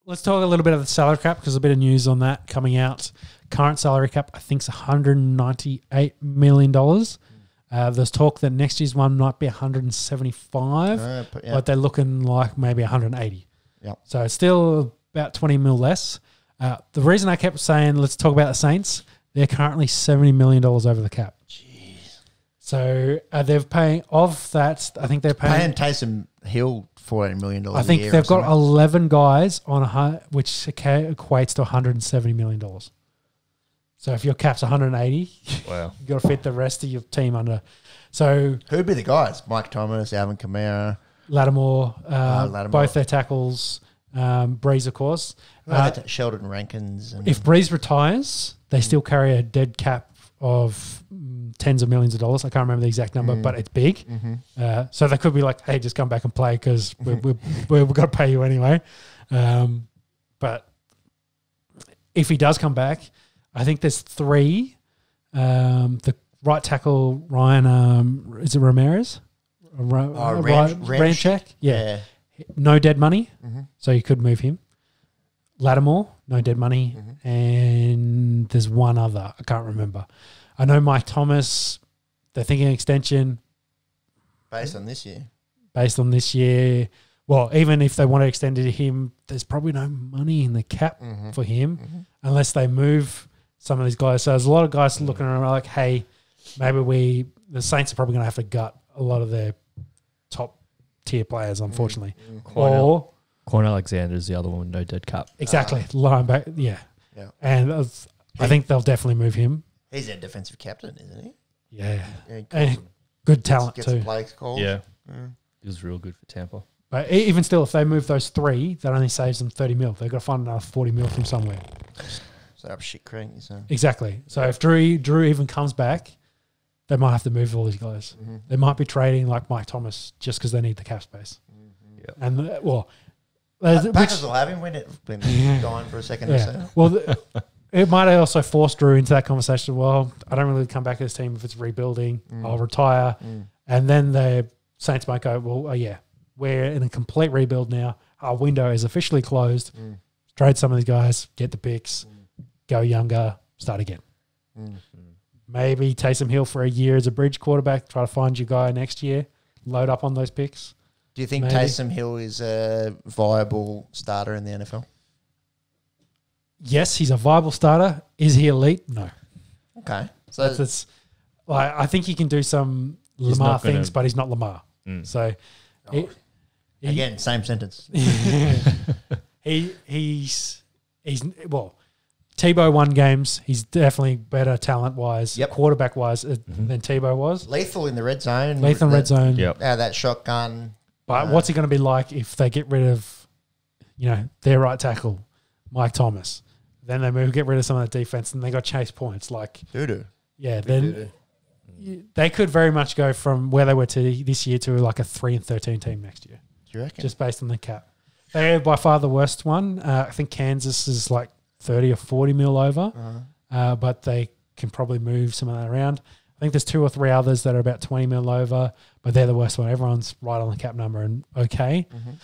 let's talk a little bit of the salary cap because a bit of news on that coming out. Current salary cap, I think, is $198 million. There's talk that next year's one might be 175, but they're looking like maybe 180. Yeah. So it's still about 20 mil less. The reason I kept saying let's talk about the Saints, they're currently $70 million over the cap. Jeez. So they're paying of that. I think they're paying Taysom Hill $14 million. I think they've got 11 guys on which equates to $170 million. So if your cap's 180, wow, you got to fit the rest of your team under. So who'd be the guys? Mike Thomas, Alvin Kamara, Lattimore, Lattimore. both their tackles. Breeze, of course. Sheldon Rankins. And if Breeze retires, they still carry a dead cap of tens of millions of dollars. I can't remember the exact number, but it's big. So they could be like, hey, just come back and play because we've got to pay you anyway. But if he does come back, I think there's three. The right tackle, Ryan, is it Ramirez? Ramchek? Yeah. No dead money, so you could move him. Lattimore, no dead money. And there's one other. I can't remember. I know Mike Thomas, they're thinking extension. Based on this year. Well, even if they want to extend it to him, there's probably no money in the cap for him unless they move some of these guys. So there's a lot of guys looking around like, hey, maybe the Saints are probably going to have to gut a lot of their top tier players, unfortunately. Or Quan Alexander's the other one, no dead cap. Exactly. Linebacker, yeah. And I think they'll definitely move him. He's their defensive captain, isn't he? Yeah. And good talent gets too. Plays calls. Yeah. He was real good for Tampa. But even still, if they move those three, that only saves them 30 mil. They've got to find another 40 mil from somewhere. So up shit creek, you say. Exactly. So if Drew even comes back, they might have to move all these guys. They might be trading like Mike Thomas just because they need the cap space. And Packers will have him when it's been gone for a second or so. Well, it might also force Drew into that conversation. Well, I don't really come back to this team if it's rebuilding. I'll retire. And then the Saints might go, well, we're in a complete rebuild now. Our window is officially closed. Trade some of these guys, get the picks, go younger, start again. Maybe Taysom Hill for a year as a bridge quarterback, try to find your guy next year, load up on those picks. Do you think Taysom Hill is a viable starter in the NFL? Yes, he's a viable starter. Is he elite? No. Okay. So that's I think he can do some Lamar things, but he's not Lamar. So again, same sentence. He's Tebow won games. He's definitely better talent-wise, quarterback-wise than Tebow was. Lethal in the red zone. Lethal in red zone. Yep. That shotgun. But what's he going to be like if they get rid of, their right tackle, Mike Thomas? Then they get rid of some of the defense and they got chase points. Like, yeah, then they could very much go from where they were to this year to like a 3-13 team next year. Do you reckon? Just based on the cap. They're by far the worst one. I think Kansas is like 30 or 40 mil over, but they can probably move some of that around. I think there's 2 or 3 others that are about 20 mil over, but they're the worst one. Everyone's right on the cap number and okay.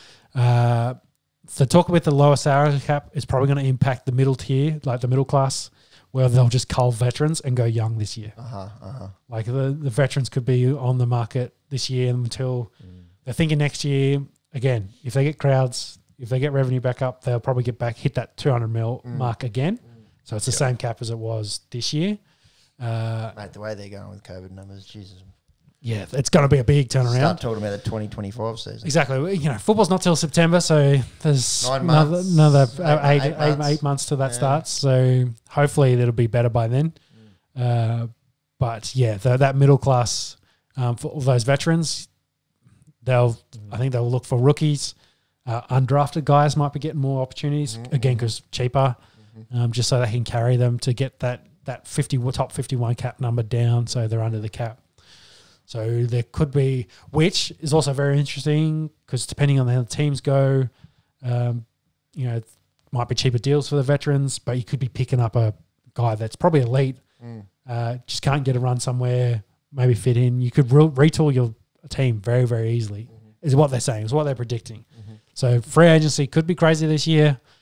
So talk about the lower salary cap is probably going to impact the middle tier, like the middle class, where they'll just cull veterans and go young this year. Like the veterans could be on the market this year until they're thinking next year. Again, if they get crowds, if they get revenue back up, they'll probably hit that 200 mil mark again. So it's the same cap as it was this year. Mate, the way they're going with COVID numbers, Jesus. Yeah, it's going to be a big turnaround. Start talking about the 2025 season. Exactly. Football's not till September, so there's 9 months. another 8 months till that starts. So hopefully it'll be better by then. But yeah, that middle class for all those veterans, I think they'll look for rookies. Undrafted guys might be getting more opportunities again because cheaper, just so they can carry them to get that top 51 cap number down, so they're under the cap. So there could be, which is also very interesting because depending on how the teams go, it might be cheaper deals for the veterans, but you could be picking up a guy that's probably elite, just can't get a run somewhere, maybe fit in. You could retool your team very, very easily, is what they're saying, is what they're predicting. So free agency could be crazy this year.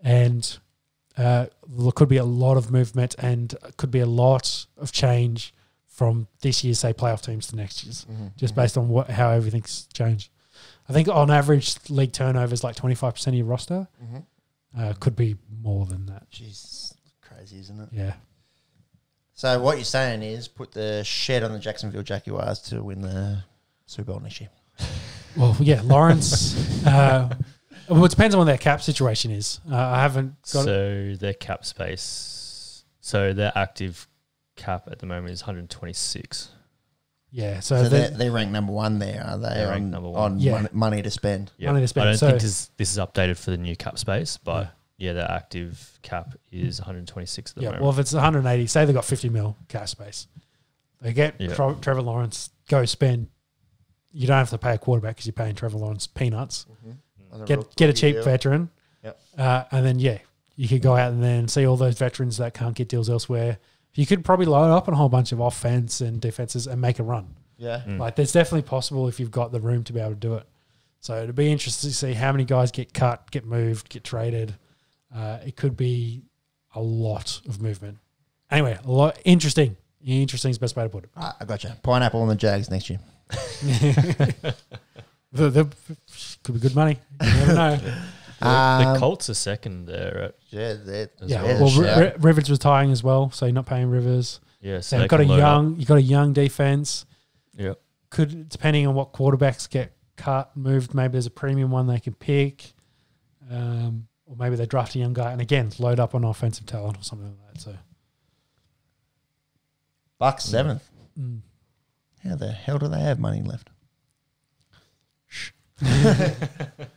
and there could be a lot of movement and could be a lot of change from this year's, say, playoff teams to next year's, just based on how everything's changed. I think on average, league turnover is like 25% of your roster. Could be more than that. Jeez, crazy, isn't it? Yeah. So what you're saying is put the shed on the Jacksonville Jaguars to win the Super Bowl next year. Well, yeah, Lawrence. Well, it depends on what their cap situation is. I haven't got So their cap space, so their active cap at the moment is 126. Yeah, so they're ranked number one there, are they? They're ranked number one. On money to spend. Yeah. Money to spend. I don't think this is updated for the new cap space, but yeah, their active cap is 126 at the moment. Well, if it's 180, say they've got 50 mil cap space. They get Trevor Lawrence, go spend. You don't have to pay a quarterback because you're paying Trevor Lawrence peanuts. Get a cheap veteran. Yep. And then, you could go out and then see all those veterans that can't get deals elsewhere. You could probably load up on a whole bunch of offense and defenses and make a run. Yeah. Like, there's definitely possible if you've got the room to be able to do it. So it'd be interesting to see how many guys get cut, get moved, get traded. It could be a lot of movement. Anyway, a lot interesting. Interesting is the best way to put it. I got you. Pineapple on the Jags next year. the could be good money. You never know. The Colts are second there. Well, Rivers was tying as well, so you're not paying Rivers. Yeah, so you've got a young defense. Yeah, could, depending on what quarterbacks get cut, moved. Maybe there's a premium one they can pick, or maybe they draft a young guy and again load up on offensive talent or something like that. So, Bucks 7th. How the hell do they have money left?